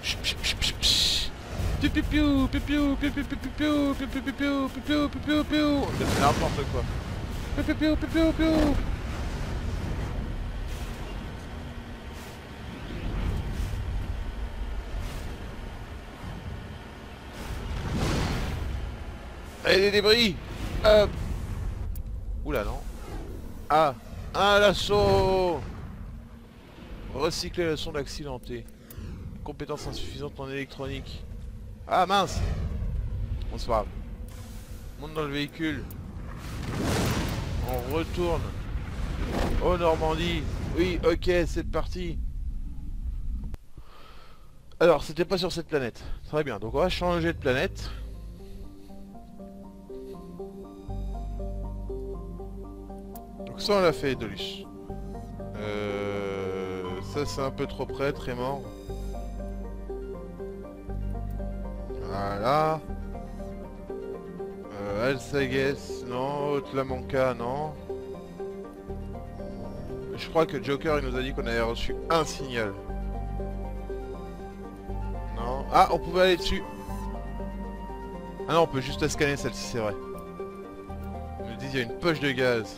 Piu piu piu piu piu piu piu piu piu piu piu piu piu piu piu piu piu piu. C'est n'importe quoi. Piu piu piu piu piu piu. Allez les débris. Hop. Oula non. Ah. Un l'assaut. Recycler la sonde accidentée. Compétence insuffisante en électronique. Ah mince. Bon c'est pas grave. Monte dans le véhicule. On retourne. Oh Normandie. Oui ok c'est parti. Alors c'était pas sur cette planète. Très bien donc on va changer de planète. Donc ça on l'a fait Dolus. Ça c'est un peu trop près, très mort. Voilà. Alsagues, non. Otlamanca, non. Je crois que Joker il nous a dit qu'on avait reçu un signal. Non. Ah, on pouvait aller dessus. Ah non, on peut juste la scanner celle-ci, c'est vrai. Ils nous disent qu'il y a une poche de gaz.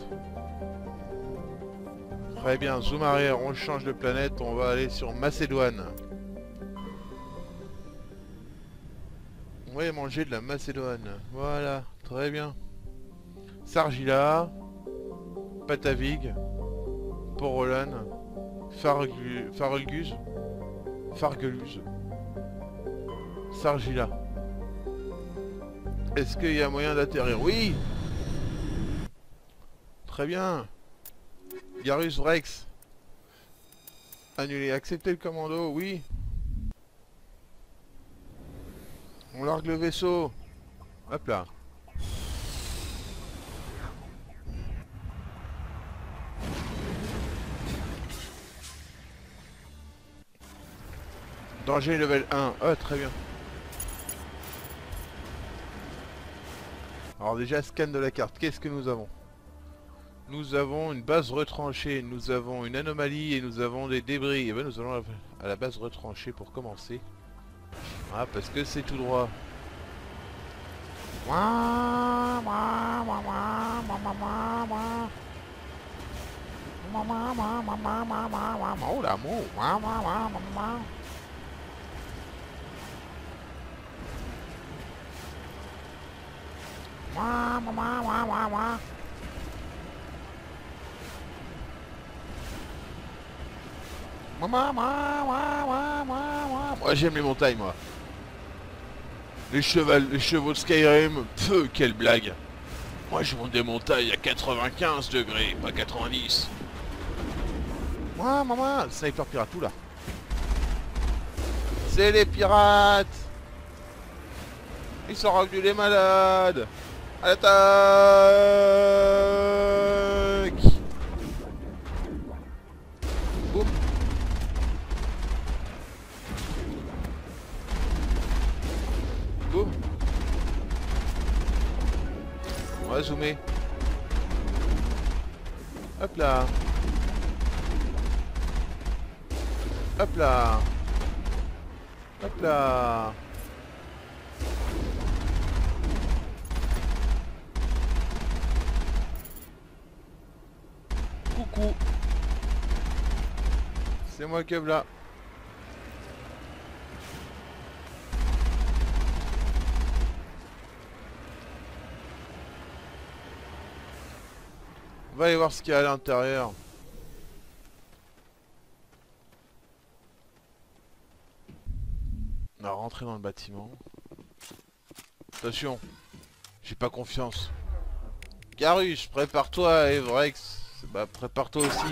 Très bien, zoom arrière, on change de planète, on va aller sur Macédoine. On va manger de la Macédoine. Voilà, très bien. Sargila, Patavig, Porolan, Fargelguz, Sargila. Est-ce qu'il y a moyen d'atterrir? Oui. Très bien. Garus Rex. Annuler. Accepter le commando, oui. On largue le vaisseau. Hop là. Danger level 1. Ah, très bien. Alors déjà, scan de la carte. Qu'est-ce que nous avons? Nous avons une base retranchée, nous avons une anomalie et nous avons des débris. Et bien nous allons à la base retranchée pour commencer. Ah, parce que c'est tout droit. Oh l'amour. Moi j'aime les montagnes moi. Les chevaux de Skyrim, peu quelle blague. Moi je monte des montagnes à 95 degrés, pas 90. Le sniper pirate tout là. C'est les pirates. Ils sont revenus les malades. À l'attaque. Boum. Boum. On va zoomer. Hop là. Hop là. Hop là. Coucou. C'est moi Kevla. On va aller voir ce qu'il y a à l'intérieur. On va rentrer dans le bâtiment. Attention, j'ai pas confiance. Garus, prépare-toi, Evrex. Bah prépare-toi aussi.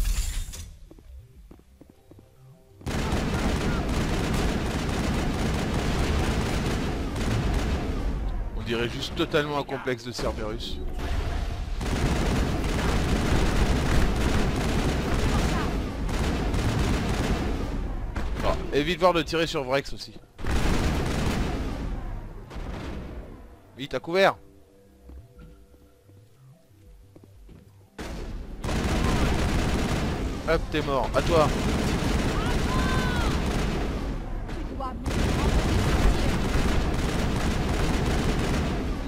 On dirait juste totalement un complexe de Cerberus. Bon, évite voir de tirer sur Vrex aussi. Vite, à couvert. Hop, t'es mort. À toi.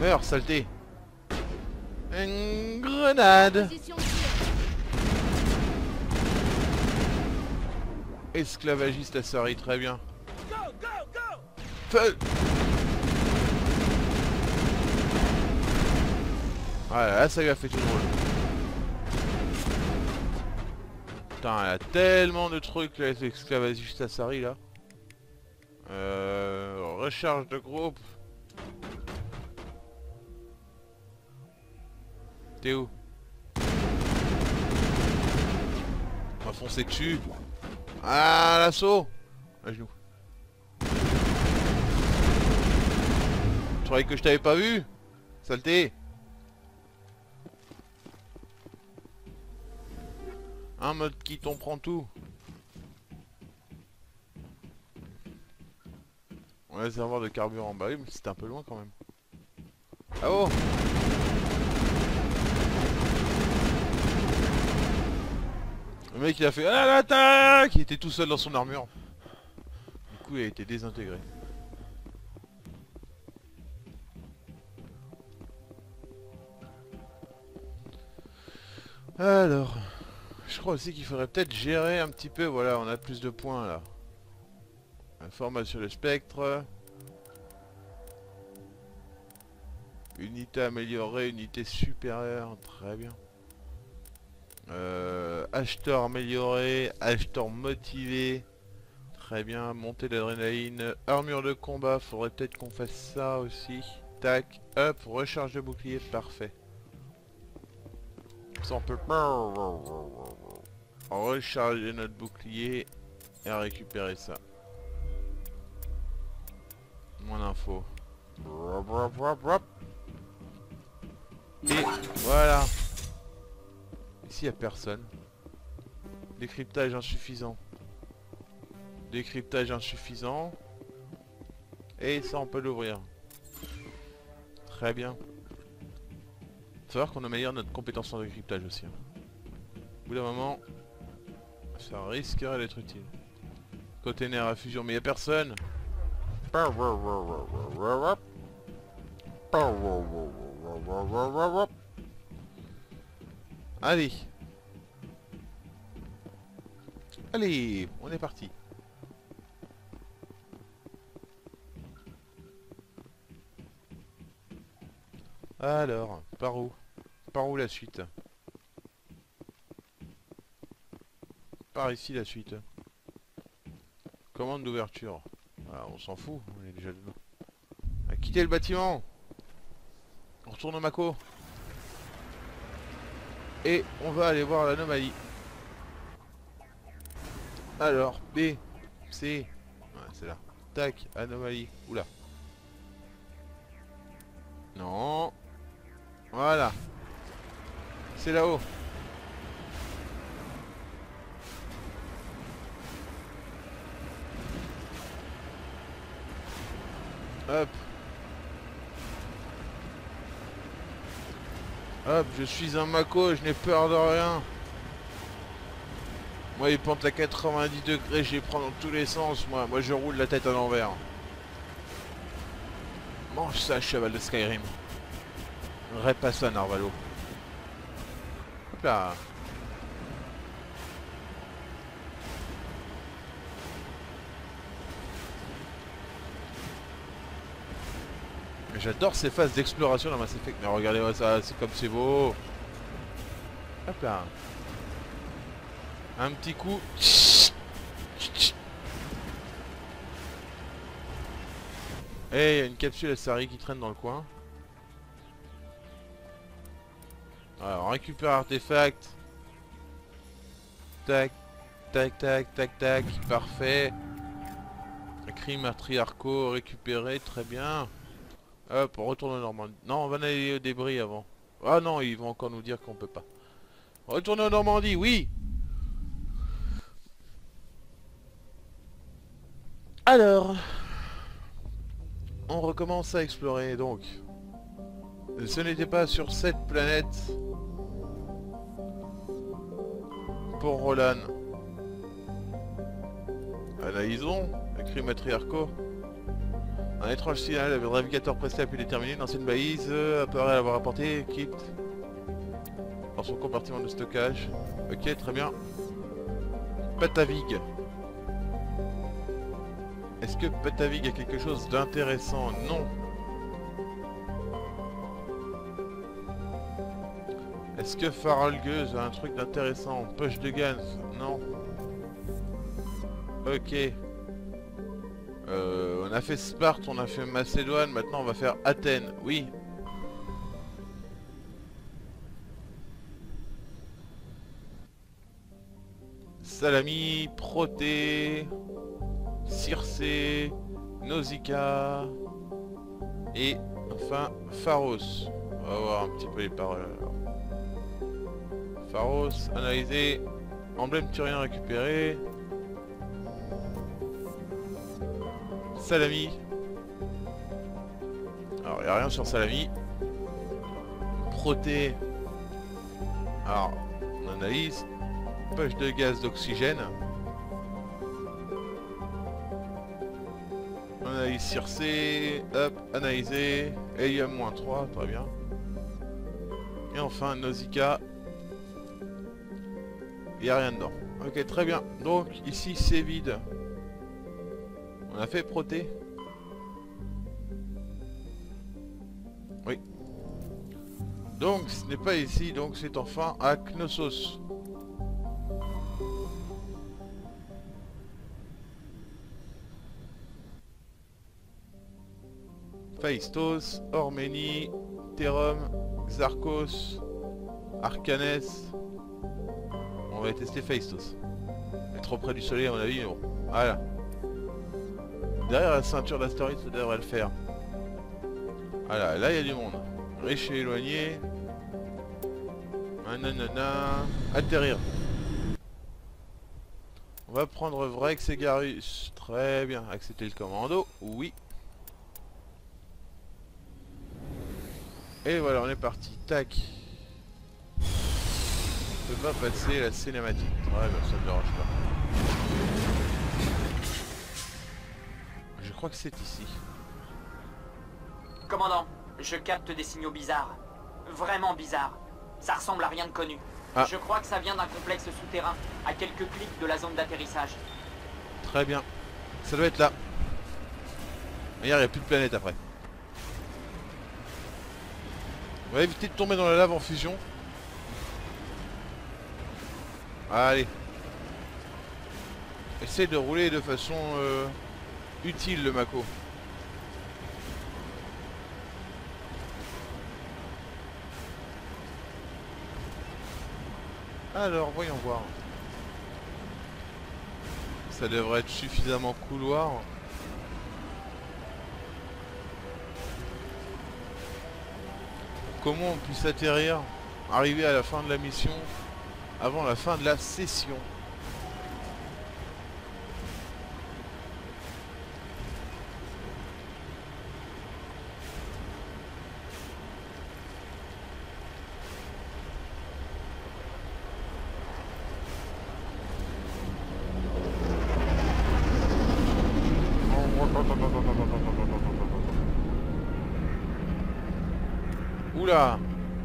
Meurs, saleté. Une grenade. Position de tir. Esclavagiste Asari, très bien. Feu. Voilà, là ça lui a fait tout drôle. Putain, elle a tellement de trucs là, l'esclavagiste Asari là. Recharge de groupe. T'es où? On va foncer dessus. Ah, l'assaut. À genoux. Tu croyais que je t'avais pas vu? Saleté. Un mode kit, on prend tout. On va réservoir de carburant. Bah oui, mais c'était un peu loin quand même. Ah oh. Le mec il a fait ah l'attaque. Il était tout seul dans son armure. Du coup il a été désintégré. Alors, je crois aussi qu'il faudrait peut-être gérer un petit peu. Voilà, on a plus de points là. Information de spectre. Unité améliorée, unité supérieure, très bien. Acheteur amélioré, acheteur motivé, très bien. Montée d'adrénaline, armure de combat, faudrait peut-être qu'on fasse ça aussi. Tac, hop, recharge de bouclier, parfait. Ça on peut recharger notre bouclier et récupérer ça. Moins d'infos. Et voilà. Ici il n'y a personne. Décryptage insuffisant. Décryptage insuffisant. Et ça on peut l'ouvrir. Très bien. Faut savoir qu'on améliore notre compétence en décryptage aussi. Au bout d'un moment, ça risquerait d'être utile. Container à fusion, mais il n'y a personne. Allez. Allez, on est parti. Alors, par où? Par où la suite? Par ici la suite. Commande d'ouverture. Voilà, on s'en fout, on est déjà dedans. À quitter le bâtiment. On retourne au Mako. Et on va aller voir l'anomalie. Alors, B, C. Ouais, c'est là. Tac, anomalie. Oula. Non. Voilà. C'est là-haut. Hop. Hop, je suis un Mako, je n'ai peur de rien. Moi, il pente à 90 degrés, je les prends dans tous les sens, moi. Moi, je roule la tête à l'envers. Mange ça, cheval de Skyrim. Répasse ça, Narvalo. Hop là. J'adore ces phases d'exploration dans Mass Effect. Mais regardez-moi ça, c'est comme c'est beau. Hop là. Un petit coup. Et il y a une capsule Asari qui traîne dans le coin. Alors, on récupère l'artefact. Tac, tac, tac, tac, tac. Parfait. Crime matriarcaux récupéré, très bien. Hop, on retourne en Normandie. Non, on va aller au débris avant. Ah non, ils vont encore nous dire qu'on peut pas. Retourner en Normandie, oui. Alors, on recommence à explorer donc. Ce n'était pas sur cette planète pour Rolan. Anaïson, écrit matriarcaux. Un étrange signal, le navigateur pressé a pu déterminer une ancienne balise apparaît avoir apporté quitte dans son compartiment de stockage. Ok, très bien. Patavig. Est-ce que Patavig a quelque chose d'intéressant? Non. Est-ce que Faralgueuse a un truc d'intéressant? Poche de gaz? Non. Ok. On a fait Sparte, on a fait Macédoine, maintenant on va faire Athènes. Oui. Salami, Proté, Circé, Nausicaa et enfin Pharos. On va voir un petit peu les paroles. Pharos, analyser, emblème turien récupéré. Salami. Alors il n'y a rien sur Salami. Proté. Alors on analyse. Poche de gaz d'oxygène. Analyse Circé. Hop, analyser. Hélium-3, très bien. Et enfin Nausicaa. Il n'y a rien dedans. Ok, très bien. Donc ici c'est vide. On a fait Proté. Oui. Donc ce n'est pas ici, donc c'est enfin à Knossos. Phaistos, Orménie, Thérum, Xarchos, Arcanès. On va tester Phaistos. Elle est trop près du soleil à mon avis, mais bon. Voilà. Derrière la ceinture d'astéroïdes, ça devrait le faire. Voilà, là il y a du monde. Riche et éloigné. Nanana. Atterrir. On va prendre Vrex et Garus. Très bien. Accepter le commando. Oui. Et voilà, on est parti. Tac. On peut pas passer la cinématique. Ouais, bah ça me dérange pas. Je crois que c'est ici. Commandant, je capte des signaux bizarres. Vraiment bizarres. Ça ressemble à rien de connu. Ah. Je crois que ça vient d'un complexe souterrain, à quelques clics de la zone d'atterrissage. Très bien. Ça doit être là. D'ailleurs, il n'y a plus de planète après. On va éviter de tomber dans la lave en fusion. Allez. Essaye de rouler de façon utile le Mako. Alors, voyons voir. Ça devrait être suffisamment couloir. Comment on puisse atterrir, arriver à la fin de la mission, avant la fin de la session. Oula.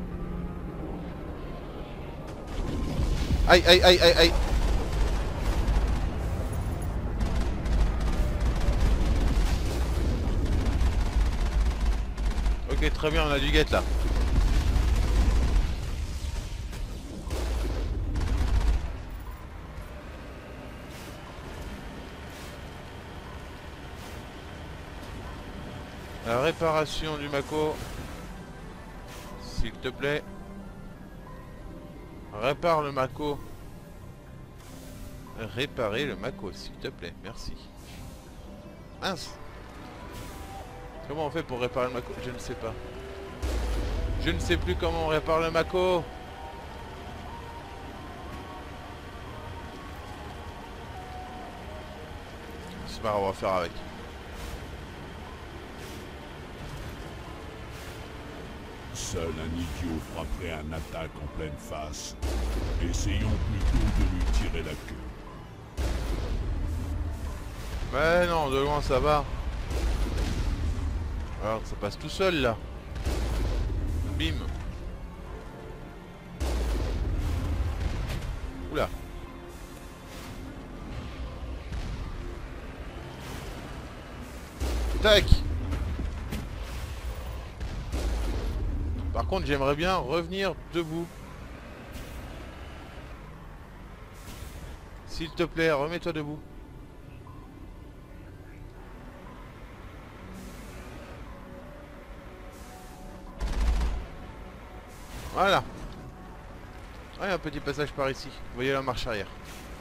Aïe aïe aïe aïe aïe. Ok, très bien, on a du guette là. La réparation du Mako. S'il te plaît. Répare le Mako. Réparer le Mako, s'il te plaît. Merci. Mince. Comment on fait pour réparer le Mako? Je ne sais pas. Je ne sais plus comment on répare le Mako. C'est pas grave, on va faire avec. Seul un idiot frapperait un attaque en pleine face. Essayons plutôt de lui tirer la queue. Mais non, de loin ça va. Alors ça passe tout seul là. Bim. Oula. Tac. Par contre j'aimerais bien revenir debout. S'il te plaît, remets-toi debout. Voilà. Ah, un petit passage par ici. Vous voyez la marche arrière.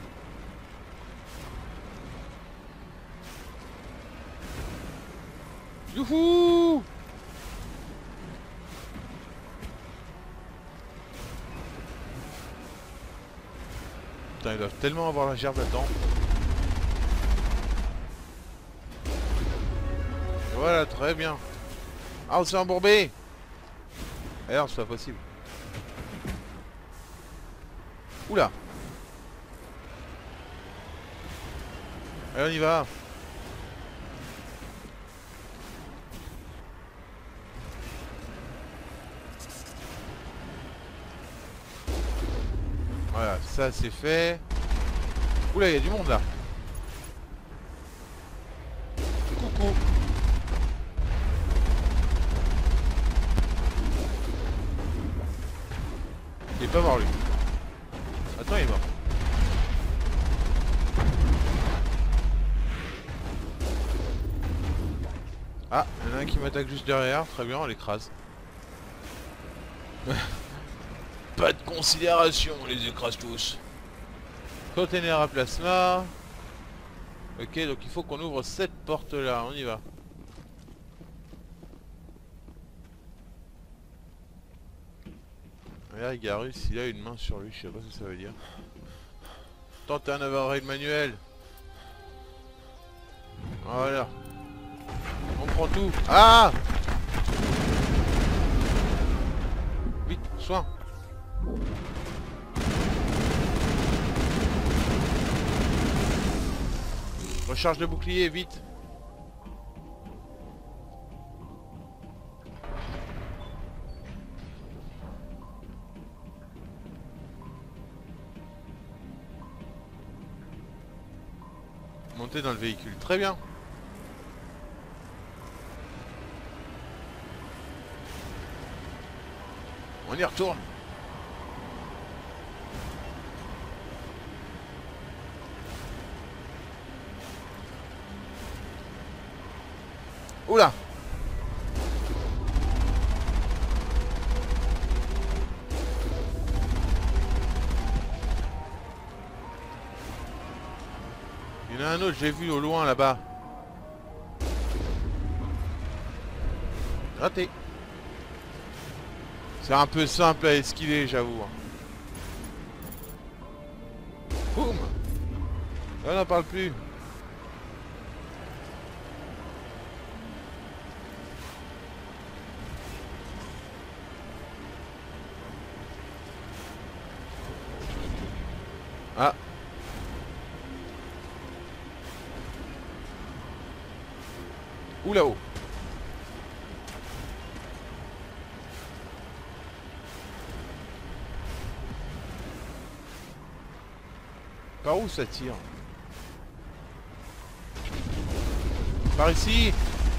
Youhou! Putain, ils doivent tellement avoir la gerbe là-dedans. Voilà, très bien. Ah, on s'est embourbé! Alors, c'est pas possible. Oula! Allez, on y va! Voilà, ça c'est fait. Oula, il y a du monde là. Coucou. Il est pas mort lui. Attends, il est mort. Ah, il y en a un qui m'attaque juste derrière. Très bien, on l'écrase. Pas de considération, on les écrase tous. Container à plasma. Ok, donc il faut qu'on ouvre cette porte là, on y va. Regarde, Garus, il a une main sur lui, je sais pas ce que ça veut dire. Tentez un override manuel. Voilà. On prend tout. Ah! Vite, soin. Recharge de bouclier, vite. Montez dans le véhicule, très bien. On y retourne. Oula! Il y en a un autre, j'ai vu au loin là-bas. Raté. C'est un peu simple à esquiver, j'avoue. Boum! On n'en parle plus. Ah. Ou là-haut. Par où ça tire? Par ici.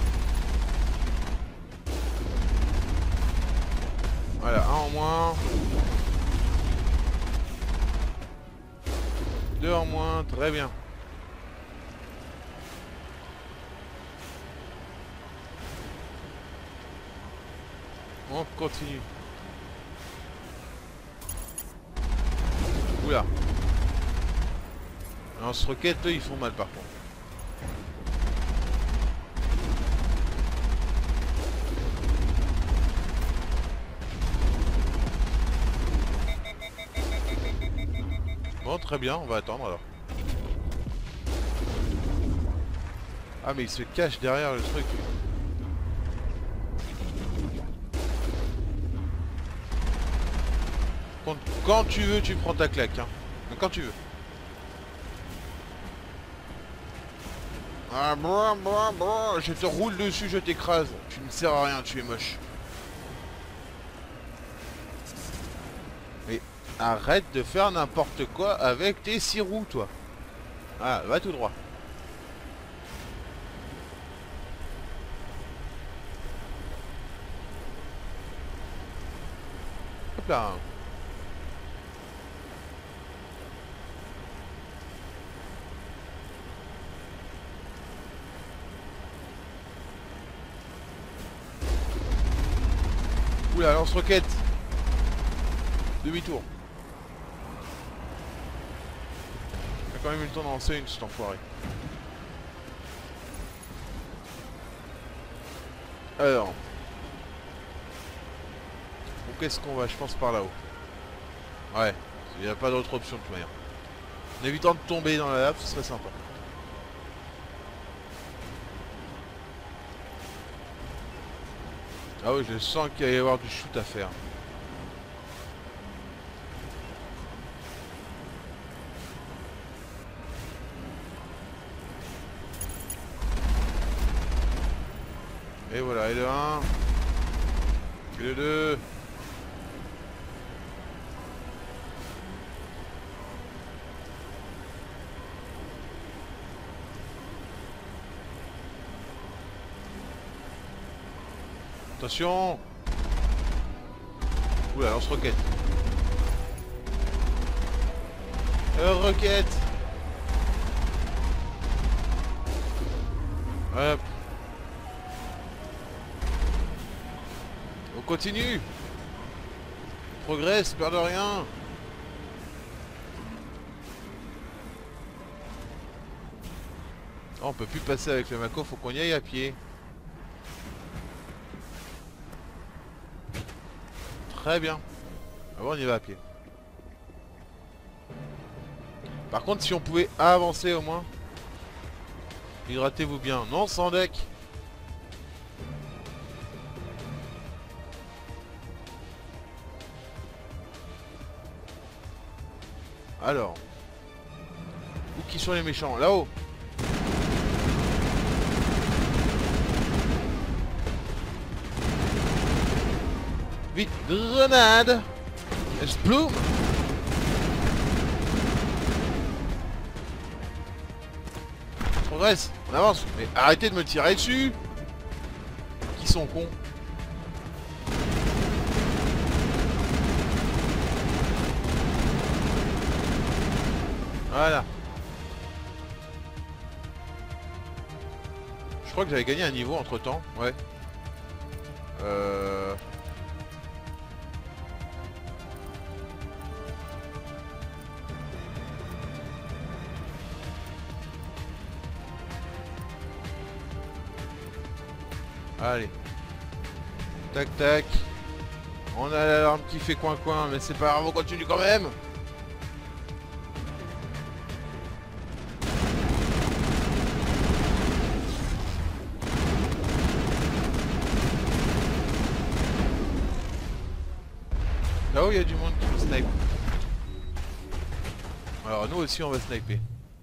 Voilà, un en moins. Deux en moins, très bien. On continue. Oula. Lance-roquette, eux, ils font mal par contre. Bon, très bien, on va attendre alors. Ah, mais il se cache derrière le truc. Quand tu veux, tu prends ta claque. Hein. Quand tu veux. Ah je te roule dessus, je t'écrase. Tu ne sers à rien, tu es moche. Mais arrête de faire n'importe quoi avec tes 6 roues, toi. Ah, va tout droit. Hop là. Oula, lance-roquette. Demi-tour. J'ai quand même eu le temps d'en lancer une, cet enfoiré. Alors. Donc qu'est-ce qu'on va? Je pense par là-haut. Ouais, il n'y a pas d'autre option de toute manière. En évitant de tomber dans la lave, ce serait sympa. Ah oui, je sens qu'il va y avoir du shoot à faire. Et voilà, et le 1. Et le 2. Attention. Oula, lance-roquette. Roquette. Hop. On continue. On progresse, perd de rien. Oh, on peut plus passer avec le Mako, faut qu'on y aille à pied. Très bien. Ah bon, on y va à pied. Par contre, si on pouvait avancer au moins. Hydratez-vous bien. Non, sans deck. Alors. Où qui sont les méchants? Là-haut. Vite, grenade. Explose. On progresse, on avance. Mais arrêtez de me tirer dessus. Qui sont cons? Voilà. Je crois que j'avais gagné un niveau entre temps. Ouais. Allez. Tac tac. On a l'alarme qui fait coin coin, mais c'est pas grave, on continue quand même. Là-haut, il y a du monde qui me snipe. Alors nous aussi on va sniper.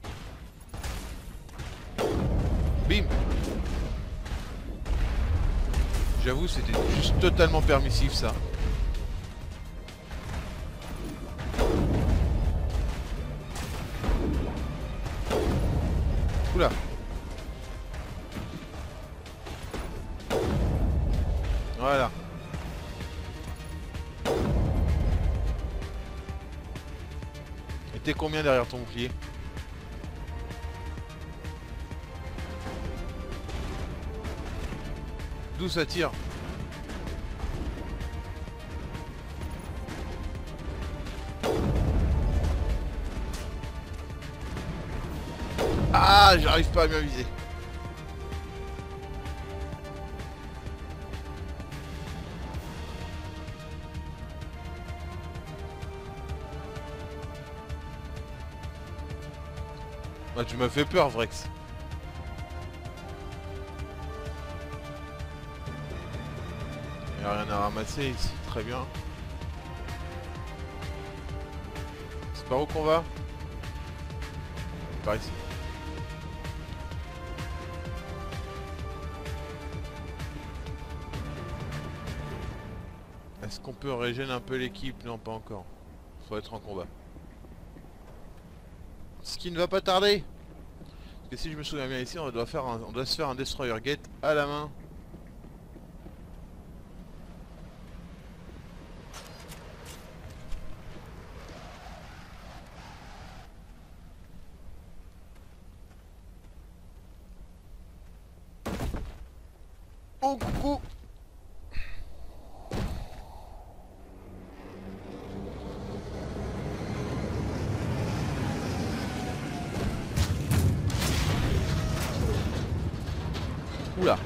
Bim. J'avoue, c'était juste totalement permissif ça. Oula. Voilà. Et t'es combien derrière ton bouclier? D'où ça tire? Ah, j'arrive pas à bien viser. Ah, tu m'as fait peur, Vrex. Il n'y a rien à ramasser ici, très bien. C'est par où qu'on va? Par ici. Est-ce qu'on peut régénérer un peu l'équipe? Non, pas encore. Faut être en combat. Ce qui ne va pas tarder. Parce que si je me souviens bien ici, on doit se faire un destroyer gate à la main. Oh coucou. Oula.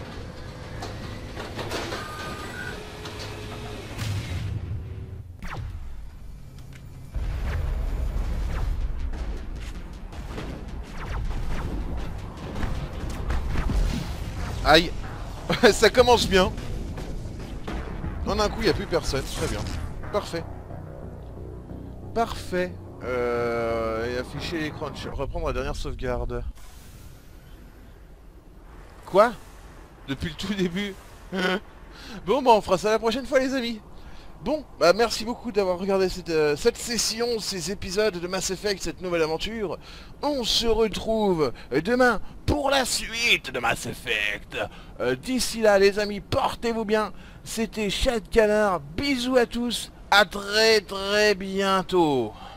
Aïe. Ça commence bien. En un coup, il n'y a plus personne. Très bien. Parfait. Parfait. Et afficher l'écran. Reprendre la dernière sauvegarde. Quoi? Depuis le tout début. Bon, bah on fera ça la prochaine fois, les amis. Bon, bah merci beaucoup d'avoir regardé cette session, ces épisodes de Mass Effect, cette nouvelle aventure. On se retrouve demain pour la suite de Mass Effect. D'ici là, les amis, portez-vous bien. C'était Chad Canard, bisous à tous, à très bientôt.